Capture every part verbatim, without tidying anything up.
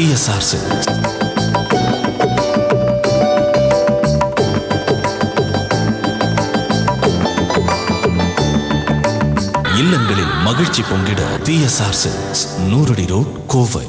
TSR Silks. இல்லங்களில் மகிழ்ச்சி பொங்கிட டிஎஸ்ஆர் சில்க்ஸ், நூறடி ரோட், கோவை.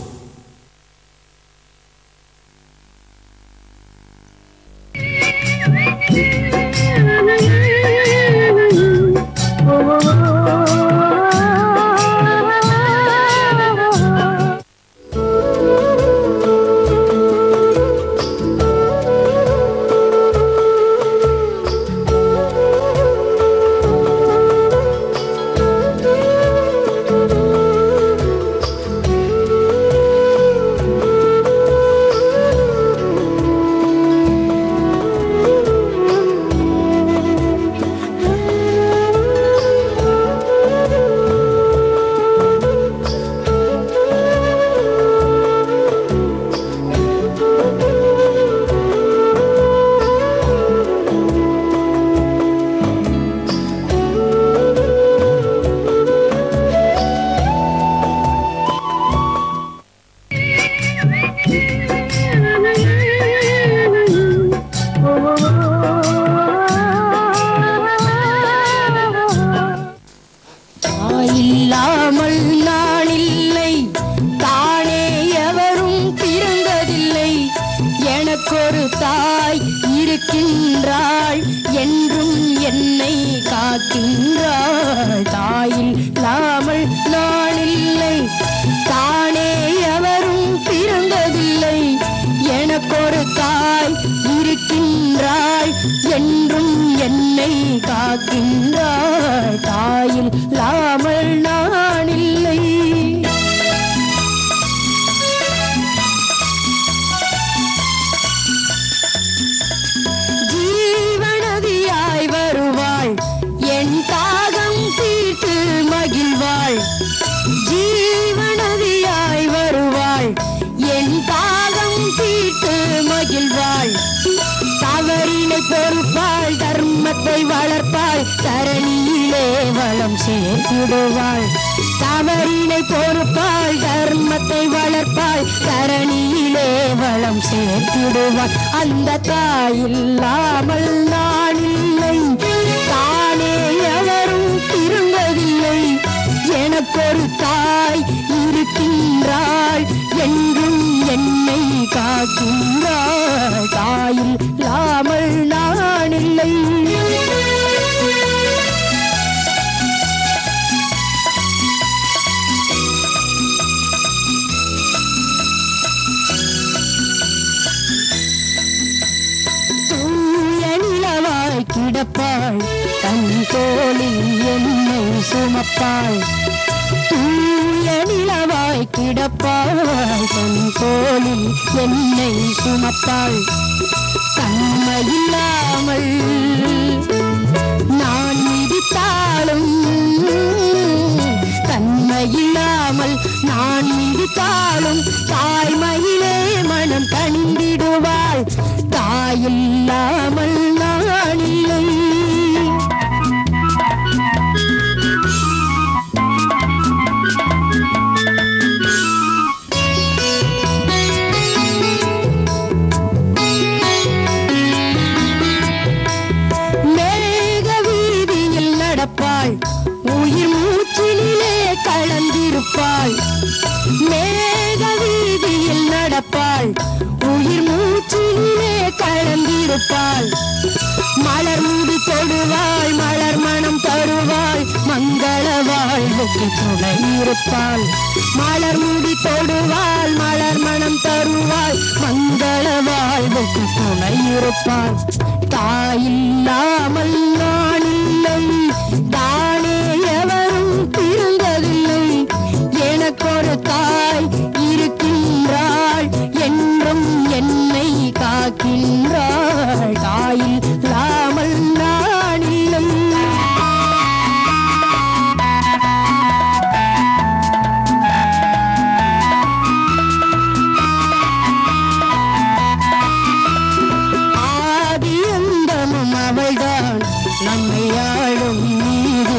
நம்மை ஆளும் நீ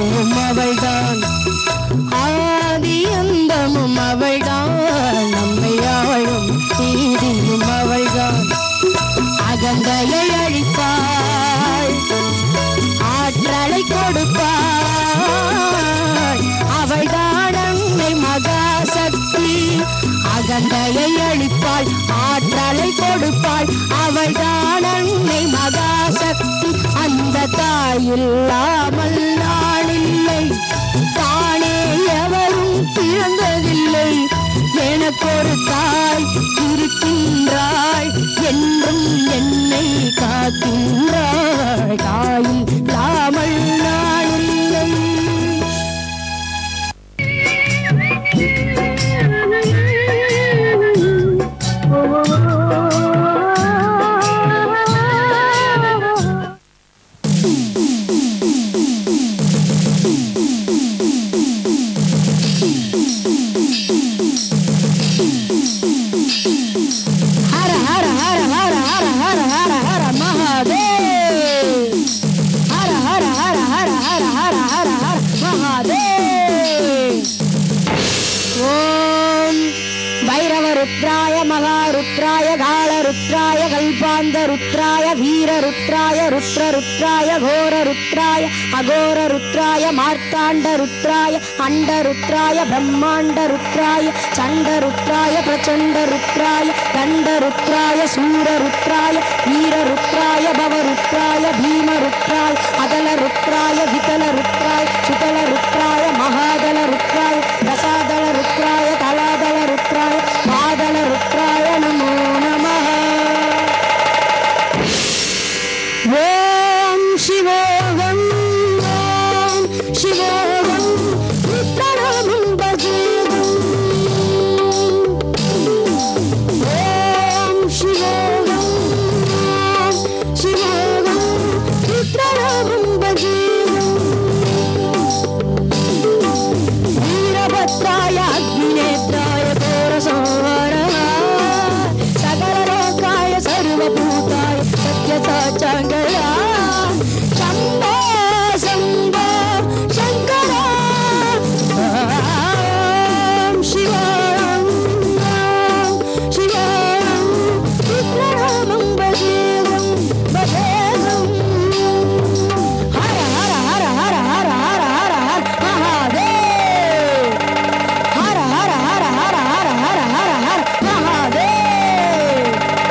அகந்தையை அழிப்பாள், ஆற்றலை கொடுப்பாள். அவள் தான் அன்னை மகாசக்தி. அந்த தாய் இல்லாமல் நாளில்லை, தானே எவரும் பிறந்ததில்லை. எனக்கொரு தாய் இருக்கின்றாள், என்றும் என்னை காக்கின்றாள். தாயில் இல்லாமல் நாளில்லை. महारुद्राय कालरुद्राय कल्पान्तरुद्राय वीररुद्राय रुद्ररुद्राय घोररुद्राय अघोररुद्राय मार्ताण्डरुद्राय अण्डरुद्राय ब्रह्माण्डरुद्राय चण्डरुद्राय प्रचण्डरुद्राय दण्डरुद्राय सूररुद्राय वीररुद्राय भवरुद्राय भीमरुद्राय अदलरुद्राय वितलरुद्राय सुतलरुद्राय महादलरुद्राय रसादलरुद्राय तलादलरुद्राय पादलरुद्राय नमो नमः। ओम शिवोऽहं ओम शिवोऽहं रुद्रनामं भजेऽहम्। ओम शिवोऽहं ओम शिवोऽहं रुद्रनामं भजेऽहम्। वीरभद्राय अग्निनेत्राय घोरसंहारः सकललोकाय सर्वभूताय सत्यसाचाङ्गया शम्भो शम्भो शङ्कर। ॐ शिवं ॐ शिवं रुद्रनामं भजेऽहं भजेऽहम्। हर हर हर हर हर हर हर हर महादेव। हर हर हर हर हर हर हर हर महादेव।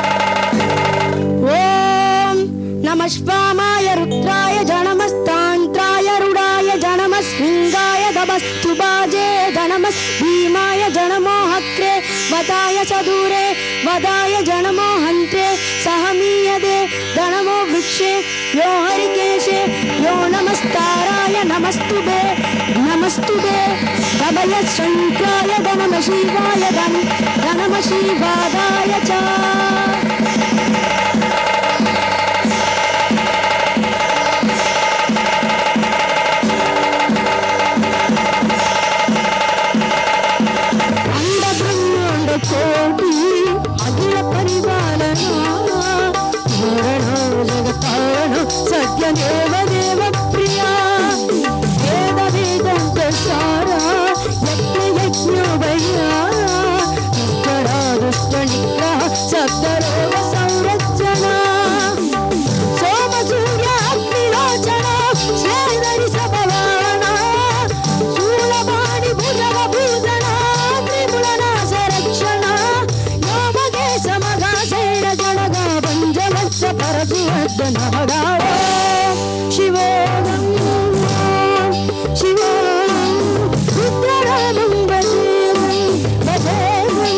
ओम नमः शिवाय रुद्राय जनमस्तान्त्राय रुडाय जनमस्लिङ्गाय दमस्तुबाजे जनमस् भीमाय जनमोहक्रे वदाय चदूरे वदाय जनमोहन्त्रे सहमीयदे धनमो वृक्षे यो हरिकेशे यो नमस्ताराय नमस्तुभे नमस्तुभे तवय शङ्कराय नमः शिवाय धन नमः शिवाय च। कोटि अखिल परिपालना पूर्ण जगत्पालन सत्य देव देव प्रिया वेद वेदांत सारा यज्ञ यज्ञोपयारा दुष्करा दुष्ट निग्रह सप्तरोग संरक्षणा सोम सूर्य अग्निलोचना श्रीधरि सभवाना शूलपाणि भुजग भूषणा त्रिपुरनाश रक्षणा योमगे समगासेन जनगा पञ्चवत्स परशुवर्धनः शिवोऽहं शिवोऽहं रुद्रनामं भजेऽहं भजेऽहम्।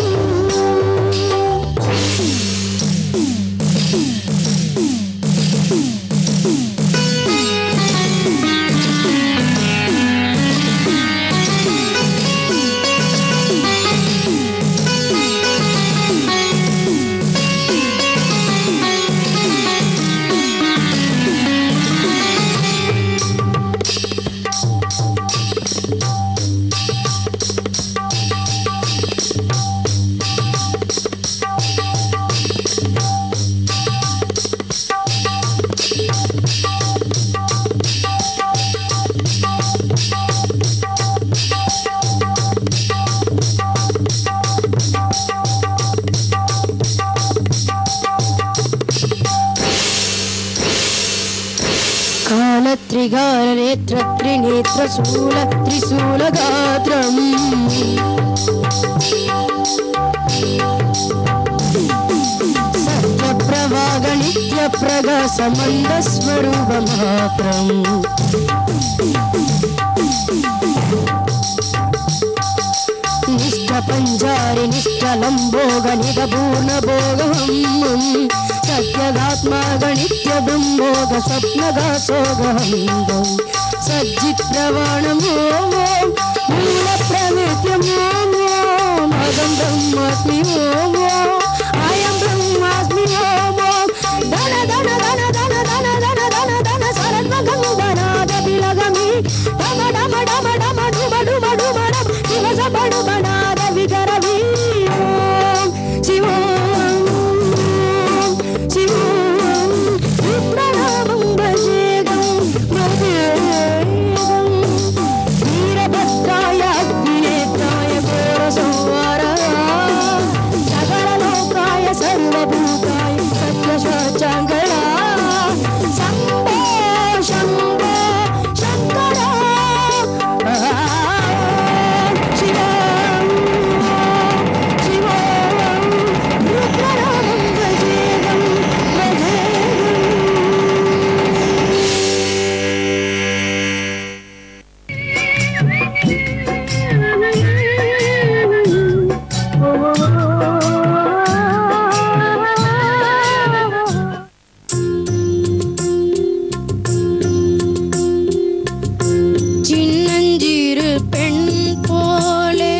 त्रिगारनेत्र त्रिनेत्र शूल त्रिशूलगात्रम् ప్రకాశ మంద స్వరూప మాత్రం నిష్ట పంజారి నిష్టలం భోగ నిగ పూర్ణ భోగం సత్యగాత్మాగణిత్య బ్రహ్మోగ స్వప్నగా సోగం సజ్జిత్ ప్రవాణమో మూల ప్రవేద్యమో అహం బ్రహ్మాస్మి ఓం అయం బ్రహ్మాస్మి ఓం ధన ధన ధన ధన ధన ధన ధన ధన సరస్వగం ధనాద బిలగమి డమ డమ డమ డమ డుమ డుమ డుమ డమ శివ సబడు బనాద విగరవి ఓం శివోం శివోం రుద్రనామం భజేగం భజేగం వీరభద్రాయ అగ్నినేత్రాయ ఘోర సంహారాయ సకల లోకాయ సర్వభూతాయ సత్యసాచాంగళ శంభో శంభో శంకర శివం శివం రుద్రనామం భజేగం భజేగం சின்னஞ்சிறு பெண் போலே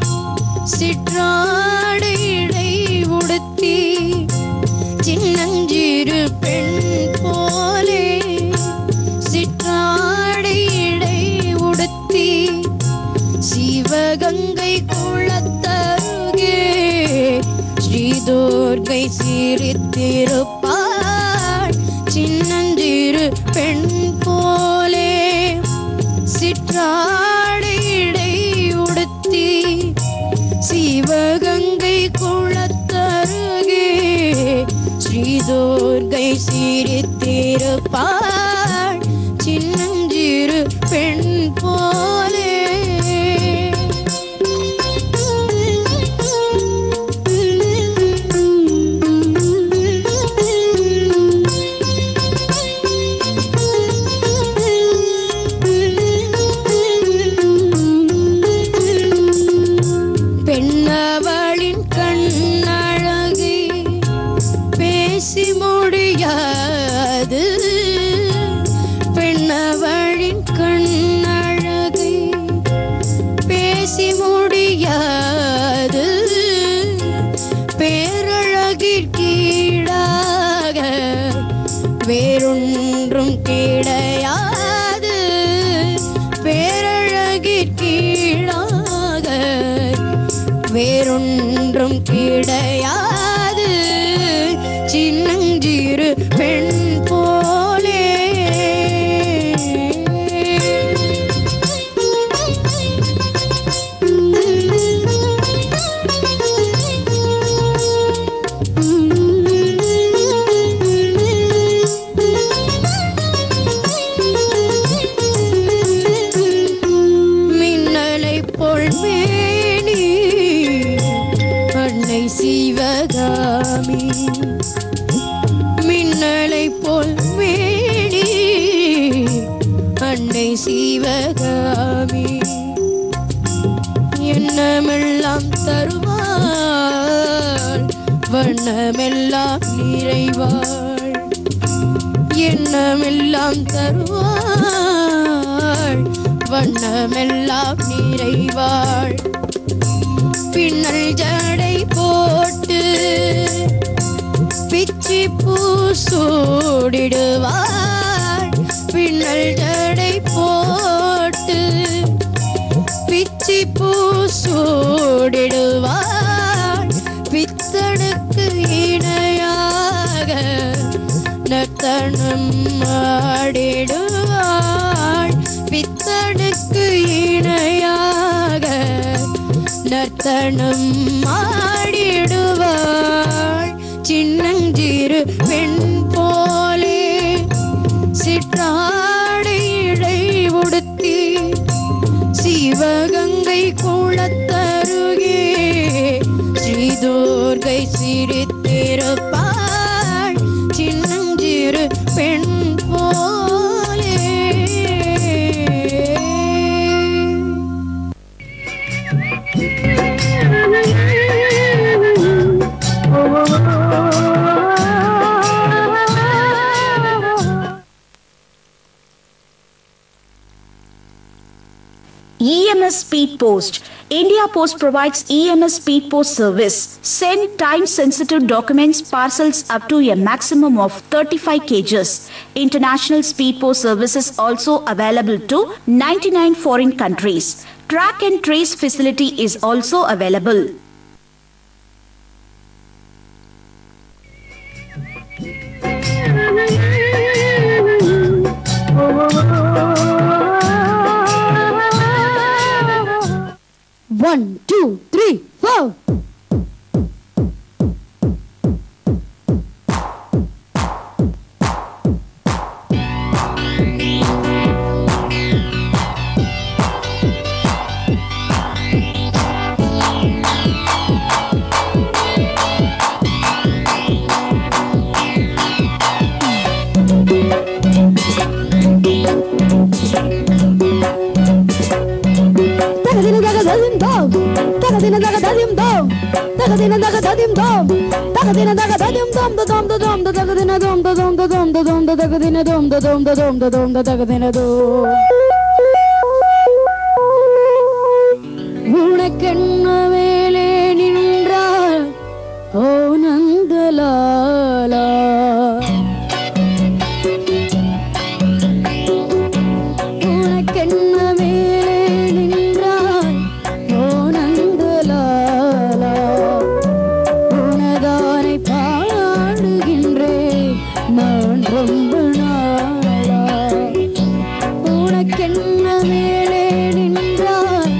சிற்றாடை இடை உடுத்தி சின்னஞ்சிறு பெண் போலே சிற்றாடை இடை உடுத்தி சிவகங்கை குளத்தருகே ஸ்ரீதுர்கை சிரித்திருப்பாள் சின்னஞ்சிறு பெண் போலே சிற்றாடை இடை உடுத்தி சிவகங்கை குளத்தருகே ஸ்ரீதுர்கை சிரித்திருப்பாள் சின்னஞ்சிறு பெண் போலே பெண்ணவளின் கண்ணழகை பேசி முடியாது பெண்ணவளின் கண்ணழகை பேசி முடியாது பேரழகிற்கீடாக வேறொன்றும் கிடையாது பேரழகிற்கீடாக வேறொன்றும் கிடையாது சின்னஞ்சிறு பெண் போலே மின்னலை போல் மேனி அன்னை சிவகாமி மின்னலை போல் மேனி அன்னை சிவகாமி எண்ணமெல்லாம் தருவாள் வண்ணமெல்லாம் நிறைவாள் எண்ணமெல்லாம் தருவாள் வண்ணமெல்லாம் நிறைவாள் பின்னல் ஜடை போட்டு பிச்சி பூ சூடிடுவாள் பின்னல் ஜடை போட்டு பிச்சி பூ சூடிடுவாள் பித்தனுக்கு இணையாக நர்த்தனம் ஆடிடுவாள் பித்தனுக்கு இணையாக நர்த்தனம் ஆடிடுவாள் சின்னஞ்சிறு பெண் போலே சிற்றாடை இடை உடுத்தி சிவகங்கை குளத்தருகே ஸ்ரீதுர்கை சிரித்திருப்பாள் சின்னஞ்சிறு S Speed Post. India Post provides E M S Speed Post service. Send time-sensitive documents, parcels up to a maximum of thirty-five kilograms. International Speed Post service is also available to ninety-nine foreign countries. Track and trace facility is also available. One, two, three, four. Tagadina daga dadim dom, tagadina daga dadim dom, tagadina daga dadim dom, da dom da dom da tagadina dom da dom da dom da dom da tagadina dom da dom da dom da dom da tagadina dom. உனக்கென்ன வேலே நின்றால் ஓ நந்தலாலா உனக்கென்ன வேலே நின்றால் ஓ நந்தலாலா உனதானை பாடுகின்றேன் நான் ரொம்ப நாளா உனக்கென்ன வேலே நின்றால்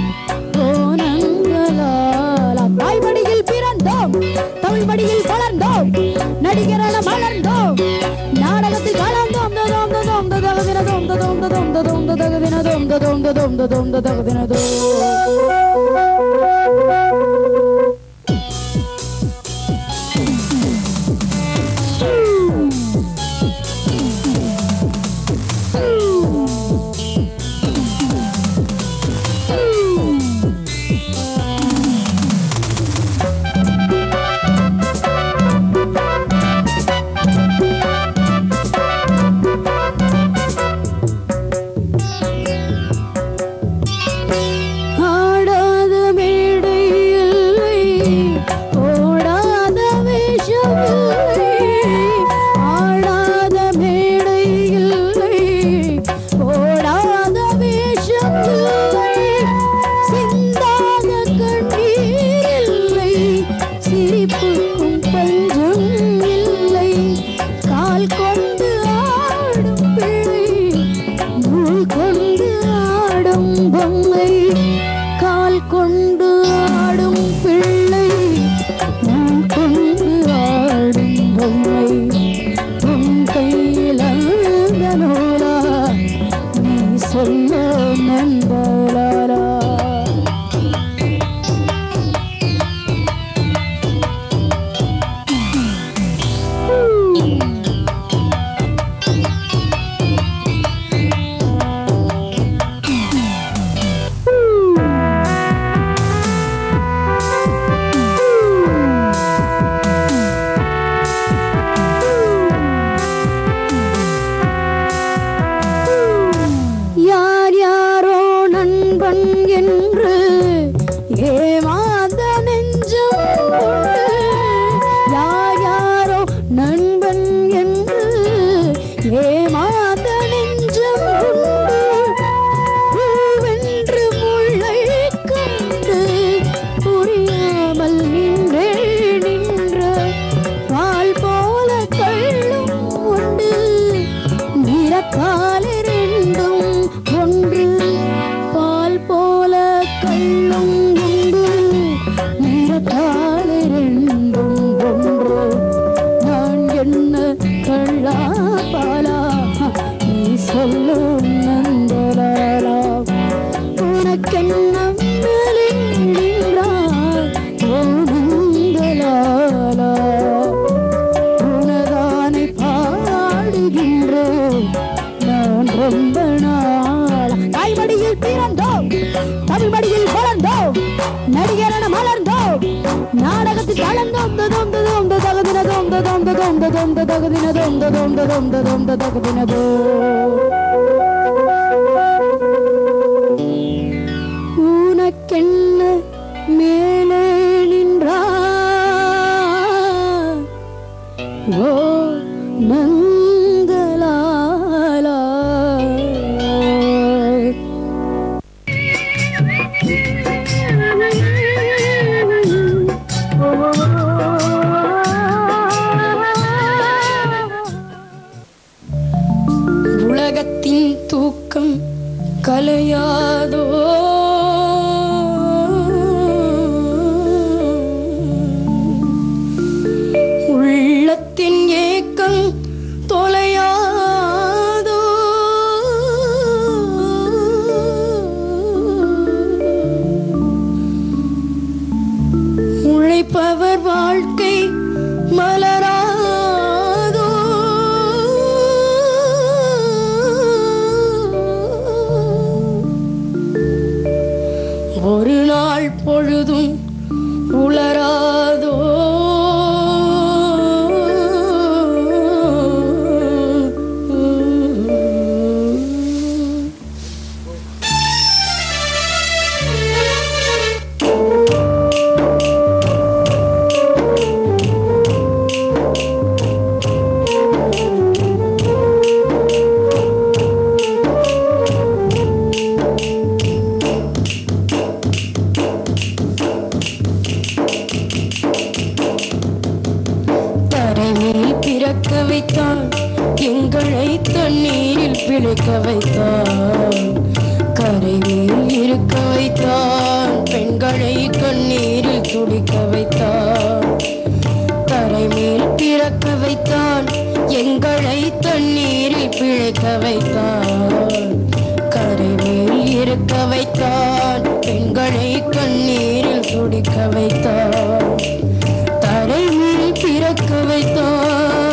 தமிழ் மடியில் வளர்ந்தோம் நடிகரான மலர்ந்தோம் நாடகத்தில் கலந்தோம் ததோம் ததோம் ததகதினதோம் ததோம் ததோம் ததோம் ததகதினதோம் ததோம் ததோம் ததோம் ததகதினதோம் விளக்கென்ன மேலே நின்றார் ஓ நந்தலாலா. உலகத்தின் தூக்கம் கலையாதோ உள்ளத்தின் ஏக்கம் தொலையாதோ உழைப்பவர் வாழ்க்கை மலராதோ ஒரு நாள் பொழுதும் உளராதோ பிறக்க வைத்தான் எங்களை தண்ணீரில் பிழைக்க வைத்தான் கரை மேல் இருக்க வைத்தான் பெண்களை கண்ணீரில் துடிக்க வைத்தான் கரை மேல் பிறக்க வைத்தான் எங்களை தண்ணீரில் பிழைக்க வைத்தான் கரை மேல் இருக்க வைத்தான் பெண்களை கண்ணீரில் துடிக்க வைத்தான் தரை மேல் பிறக்க வைத்தான்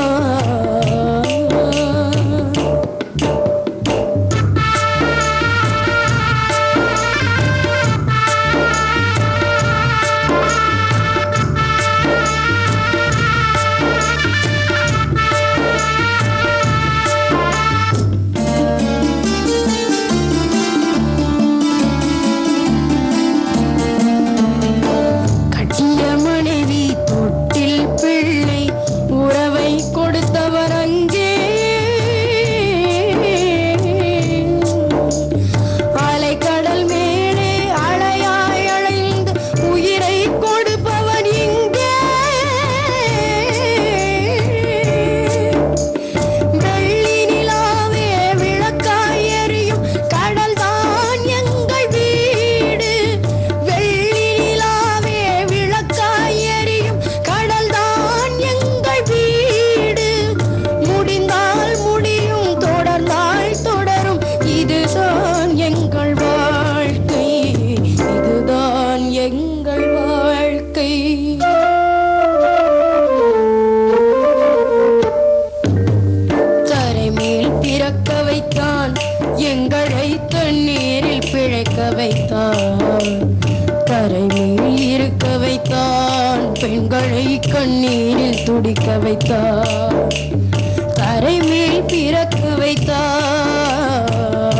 எங்களை தண்ணீரில் பிழைக்க வைத்தான் கரை மேல் இருக்க வைத்தான் பெண்களை கண்ணீரில் துடிக்க வைத்தான் கரை மேல் பிறக்க வைத்தான்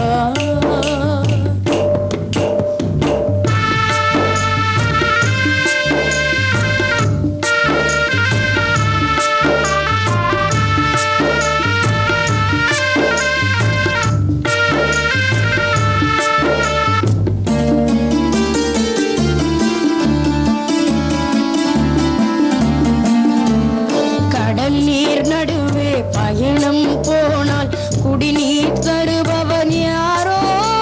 நீர் நடுவே பயணம் போனால் குடிநீர் தருபவன் யாரோ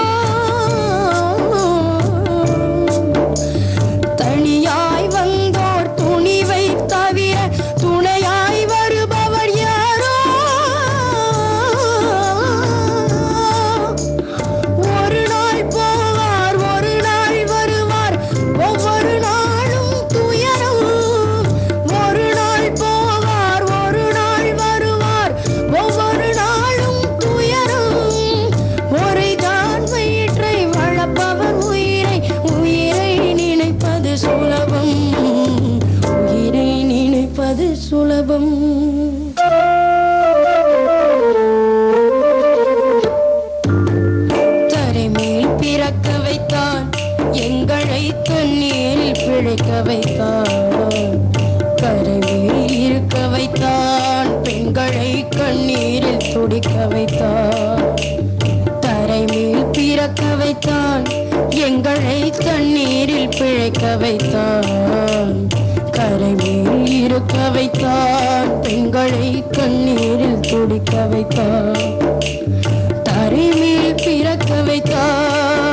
தனியாய் வந்தோர் துணிவை தவிர துணையாய் வருபவர் யாரோ ஒரு நாள் போவார் ஒரு நாள் வருவார் ஒவ்வொரு நாளும் துயரம் ஒரு நாள் போவார் ஒரு நாள் வருவார் ஒவ்வொரு நாளும் துயரம் முறைதான் வயிற்றை வளர்ப்பவர் உயிரை உயிரை நினைப்பது சுலபம் உயிரை நினைப்பது சுலபம் தரை மேல் பிறக்க வைத்தான் எங்கள் பெண்களை தண்ணீரில் பிழைக்க வைத்தான், கரைமேல் இருக்க வைத்தான், பெண்களை கண்ணீரில் துடிக்க வைத்தான், தரைமேல் பிறக்க வைத்தான், எங்களை தண்ணீரில் பிழைக்க வைத்தான், கரைமேல் இருக்க வைத்தான், பெண்களை கண்ணீரில் துடிக்க வைத்தான், தரைமேல் பிறக்க வைத்தான்.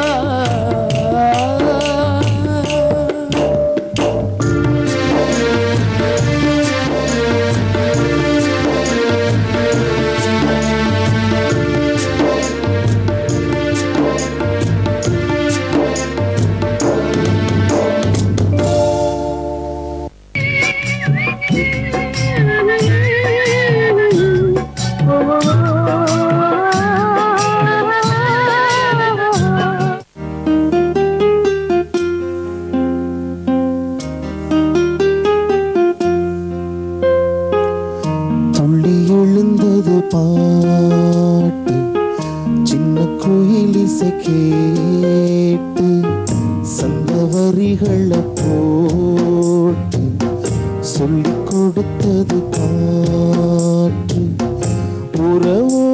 பாட்டு சின்ன கோயில் இசை கேட்டு சந்தவரிகளை போட்டு சொல்லிக் கொடுத்தது காற்று உறவோ